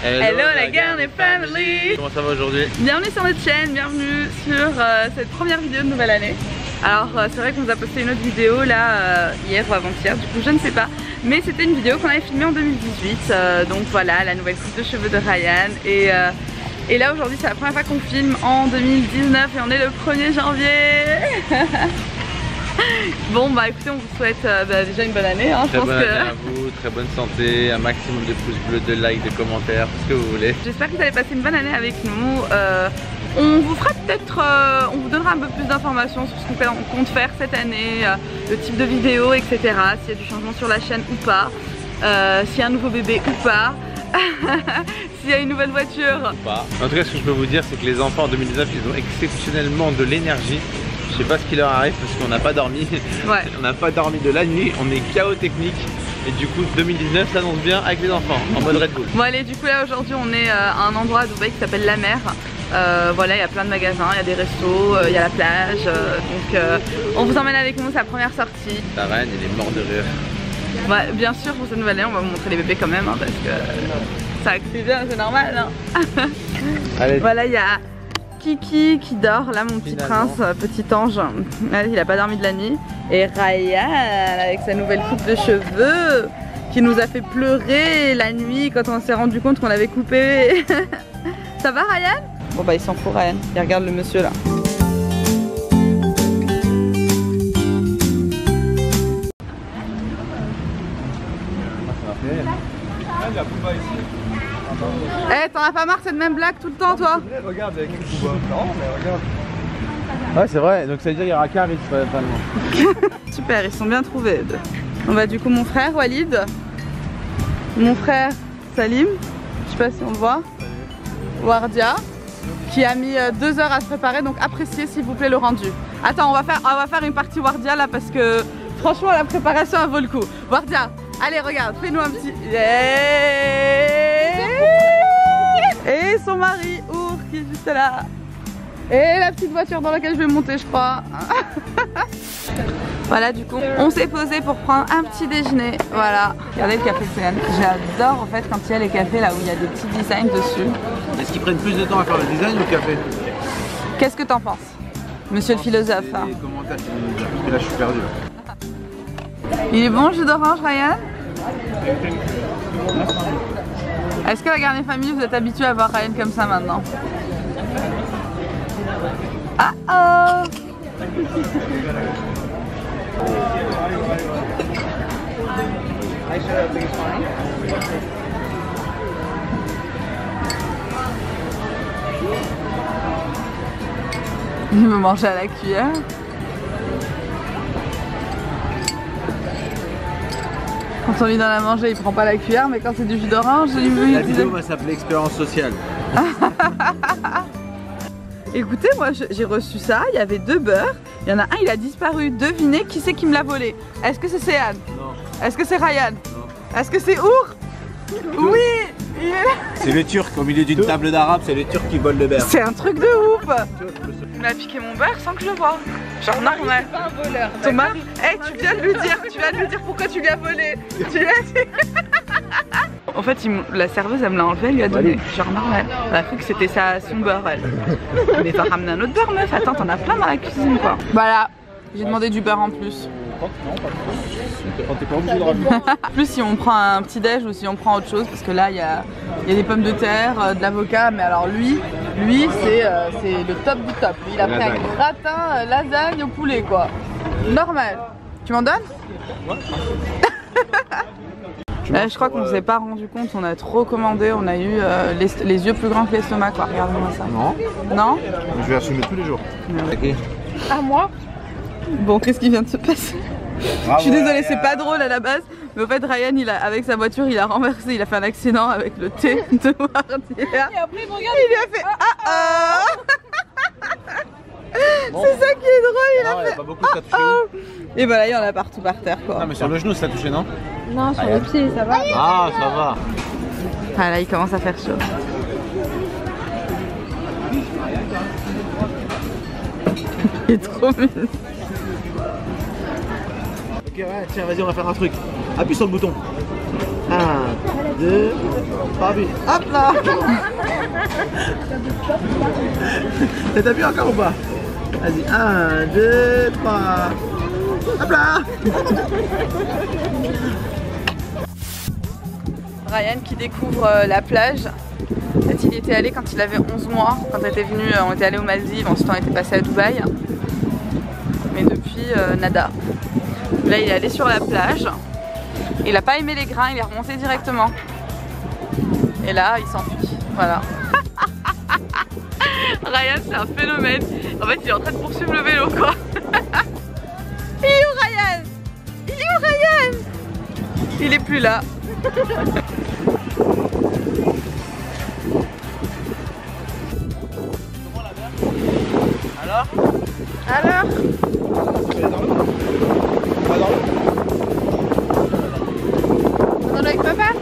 Hello la Garnet Family. Comment ça va aujourd'hui? Bienvenue sur notre chaîne, bienvenue sur cette première vidéo de nouvelle année. Alors c'est vrai qu'on nous a posté une autre vidéo là hier ou avant-hier, du coup je ne sais pas. Mais c'était une vidéo qu'on avait filmée en 2018, donc voilà la nouvelle coupe de cheveux de Ryan. Et là aujourd'hui c'est la première fois qu'on filme en 2019 et on est le 1er janvier. Bon bah écoutez, on vous souhaite déjà une bonne année hein, très bonne année à vous, très bonne santé, un maximum de pouces bleus, de likes, de commentaires, tout ce que vous voulez. J'espère que vous allez passer une bonne année avec nous. On vous fera peut-être, on vous donnera un peu plus d'informations sur ce qu'on compte faire cette année, le type de vidéo, etc. S'il y a du changement sur la chaîne ou pas, s'il y a un nouveau bébé ou pas, s'il y a une nouvelle voiture. Pas. En tout cas, ce que je peux vous dire, c'est que les enfants en 2019, ils ont exceptionnellement de l'énergie. Je sais pas ce qui leur arrive parce qu'on n'a pas dormi. Ouais. On n'a pas dormi de la nuit, on est KO technique. Et du coup 2019 s'annonce bien avec les enfants, en mode Red Bull. Bon allez, du coup là aujourd'hui on est à un endroit à Dubaï qui s'appelle La Mer. Voilà, il y a plein de magasins, il y a des restos, il y a la plage. Donc on vous emmène avec nous, c'est la première sortie. Ta reine, il est mort de rire. Ouais, bien sûr pour cette nouvelle année on va vous montrer les bébés quand même hein, parce que ça accélère bien, c'est normal hein. Allez. Voilà, il y a Kiki qui dort, là mon petit prince, petit ange, il a pas dormi de la nuit. Et Ryan avec sa nouvelle coupe de cheveux qui nous a fait pleurer la nuit quand on s'est rendu compte qu'on l'avait coupé. Ça va Ryan? Bon bah il s'en fout Ryan, il regarde le monsieur là. Eh, t'en as pas marre cette même blague tout le temps toi? Regarde avec le Booba. Non mais regarde. Ouais c'est vrai, donc ça veut dire qu'il y aura Caris finalement. Super, ils sont bien trouvés. On va du coup mon frère Walid, mon frère Salim, je sais pas si on le voit, Wardia, qui a mis 2 heures à se préparer, donc appréciez s'il vous plaît le rendu. Attends, on va faire une partie Wardia là parce que franchement la préparation elle vaut le coup. Wardia, allez regarde, fais-nous un petit... Et son mari Our qui est juste là. Et la petite voiture dans laquelle je vais monter je crois. Voilà du coup on s'est posé pour prendre un petit déjeuner. Voilà, regardez le café CN. J'adore en fait quand il y a les cafés là où il y a des petits designs dessus. Est-ce qu'ils prennent plus de temps à faire le design ou le café? Qu'est-ce que t'en penses, monsieur le philosophe? Les commentaires qui vont nous dire, parce que là je suis perdu. Il est bon le jus d'orange Ryan? Est-ce que la Garnet Famille vous êtes habitué à voir Ryan comme ça maintenant? Ah oh. Il veut manger à la cuillère. Quand on lui donne à manger, il prend pas la cuillère, mais quand c'est du jus d'orange, il veut. La vidéo va s'appeler expérience sociale. Écoutez, moi j'ai reçu ça, il y avait 2 beurres, il y en a un, il a disparu. Devinez qui c'est qui me l'a volé? Est-ce que c'est Céane? Non. Est-ce que c'est Ryan? Non. Est-ce que c'est Our? Oui, il est là. C'est le Turc, au milieu d'une table d'arabe, c'est le Turc qui vole le beurre. C'est un truc de ouf. Il m'a piqué mon beurre sans que je le voie. Genre normal. Pas un voleur. Thomas, hey, tu viens de lui dire, pourquoi tu lui as volé. Tu lui as dit. En fait, la serveuse elle me l'a enlevé, elle lui a donné. Genre normal. Elle a cru que c'était son beurre elle. Mais va ramener un autre beurre meuf, attends, t'en as plein dans la cuisine quoi. Voilà, j'ai demandé du beurre en plus. Plus si on prend un petit déj ou si on prend autre chose, parce que là il y a des pommes de terre, de l'avocat, mais alors lui c'est le top du top. Il a pris un gratin, lasagne au poulet quoi. Normal. Tu m'en donnes? Ouais. Je crois qu'on s'est pas rendu compte, on a trop commandé, on a eu les yeux plus grands que l'estomac quoi, regarde-moi ça. Non. Non? Je vais assumer tous les jours. Okay. À moi? Bon, qu'est-ce qui vient de se passer? Je suis désolée, c'est pas drôle à la base, mais au fait Ryan, avec sa voiture, il a renversé, il a fait un accident avec le thé de Wardia. Et après, il me regarde, il lui a fait Bon. C'est ça qui est drôle, il a fait pas beaucoup, ça touché Et voilà, il y en a partout par terre quoi. Non mais sur le genou ça a touché non? Non, sur le pied, ça va. Ah ça va. Ah là, il commence à faire chaud. Il est trop mignon. Ok ouais, tiens vas-y on va faire un truc. Appuie sur le bouton. 1, 2, 3, but. Hop là. T'as vu encore ou pas? Vas-y, 1, 2, 3. Hop là. Ryan qui découvre la plage. En fait, il était allé quand il avait 11 mois. Quand on était venu, on était allé aux Maldives, ensuite on était passé à Dubaï. Mais depuis, nada. Là, il est allé sur la plage. Il n'a pas aimé les grains, il est remonté directement. Et là, il s'enfuit. Voilà. Ryan, c'est un phénomène. En fait, il est en train de poursuivre le vélo, quoi. Il est où, Ryan? Il est où, Ryan? Il est plus là. Alors? On en a avec papa?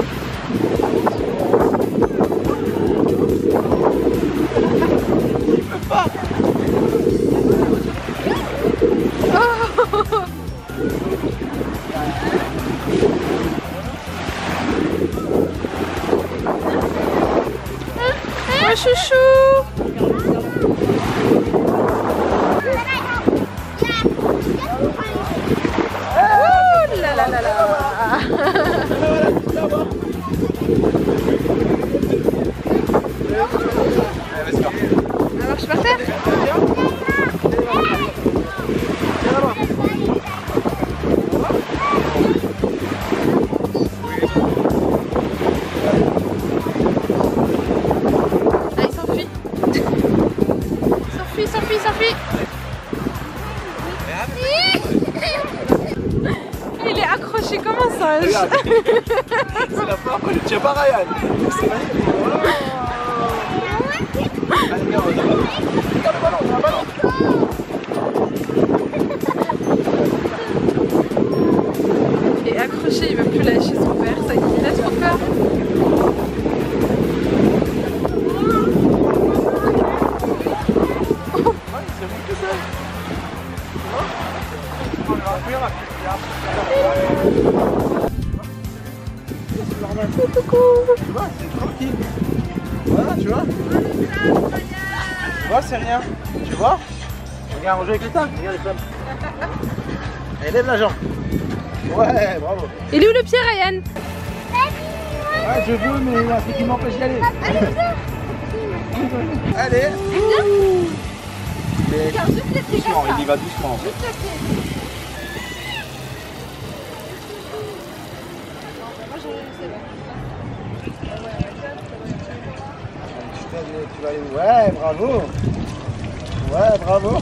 Oh, chouchou! Oh là là là là! Alors je partais? Ah, il s'enfuit! S'enfuit! Il est accroché comme un singe. C'est la fois où je tiens pas Ryan. C'est magnifique. Allez, viens, regarde le ballon, il y a un ballon. Il est accroché, il veut plus lâcher son père, ça il a trop peur. C'est bon que ça. Tu vois, c'est tranquille. Voilà, tu vois. Tu vois, c'est rien. Tu vois. Regarde, on joue avec les tanks. Regarde les femmes. Allez, lève la jambe. Ouais, bravo. Il est où le pied, Ryan? Ouais, je veux, mais il y a un truc qui m'empêche d'y aller. Allez. Mais doucement, il y va doucement en fait. Tu vas aller. Ouais, bravo. Ouais, bravo.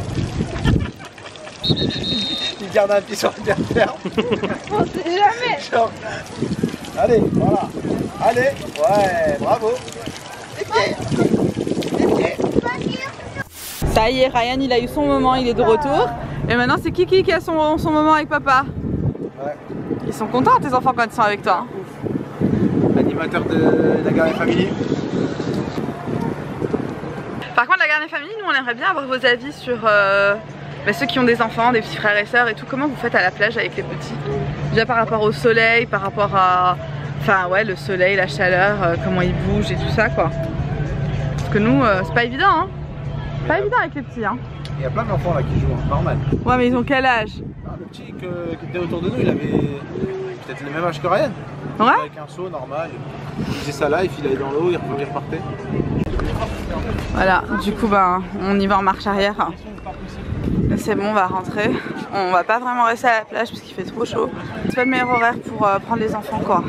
Il garde un pied sur le bien ferme. On sait jamais. Genre. Allez, voilà. Allez, ouais, bravo. Les pieds. Les pieds. Ça y est, Ryan il a eu son moment, il est de retour. Et maintenant c'est Kiki qui a son moment avec papa. Ouais. Ils sont contents tes enfants quand ils sont avec toi. Animateur de la Garden Family. Par contre la Garden Family, nous on aimerait bien avoir vos avis sur ceux qui ont des enfants, des petits frères et sœurs et tout. Comment vous faites à la plage avec les petits? Déjà par rapport au soleil, par rapport à... Enfin ouais, le soleil, la chaleur, comment ils bougent et tout ça quoi. Parce que nous, c'est pas évident hein. Pas évident avec les petits hein. Il y a plein d'enfants là qui jouent, hein, normal. Ouais mais ils ont quel âge? Ah, le petit qui était autour de nous, il avait peut-être le même âge que Ryan. Ouais. Avec un seau normal. Il faisait ça life, il allait dans l'eau, il repartait. Voilà, du coup ben on y va en marche arrière. C'est bon, on va rentrer. On va pas vraiment rester à la plage parce qu'il fait trop chaud. C'est pas le meilleur horaire pour prendre les enfants quoi.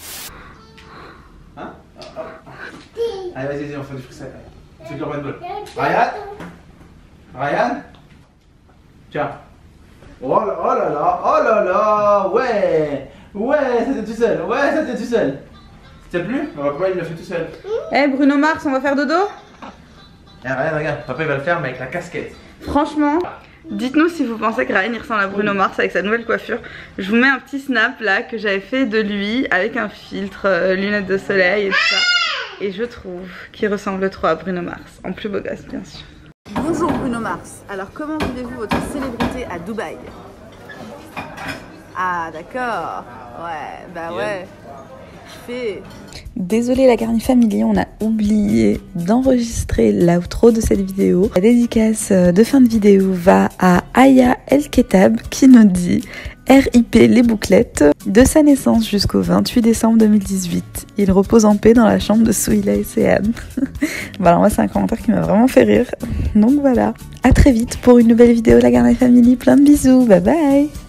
Hein? Allez, vas-y, on fait du freestyle. C'est le handball. Ryan? Ryan? Tiens. Oh là là, oh là là, ouais. Ouais, ça tient tout seul, ouais, ça tient tout seul. Ça tient plus? Papa il l'a fait tout seul. Eh Bruno Mars, on va faire dodo? Ryan, regarde, papa il va le faire mais avec la casquette. Franchement, dites-nous si vous pensez que Ryan il ressemble à Bruno Mars avec sa nouvelle coiffure. Je vous mets un petit snap là que j'avais fait de lui avec un filtre, lunettes de soleil et tout ça. Et je trouve qu'il ressemble trop à Bruno Mars, en plus beau gosse bien sûr. Bonjour Bruno Mars, alors comment vivez-vous votre célébrité à Dubaï? Ah d'accord, ouais, bah ouais. kiffé. Désolée la Garni Family, on a oublié d'enregistrer l'outro de cette vidéo. La dédicace de fin de vidéo va à Aya El Ketab qui nous dit RIP les bouclettes. De sa naissance jusqu'au 28 décembre 2018, il repose en paix dans la chambre de Souila et Céane. Voilà, moi c'est un commentaire qui m'a vraiment fait rire. Donc voilà, à très vite pour une nouvelle vidéo la Garni Family, plein de bisous, bye bye.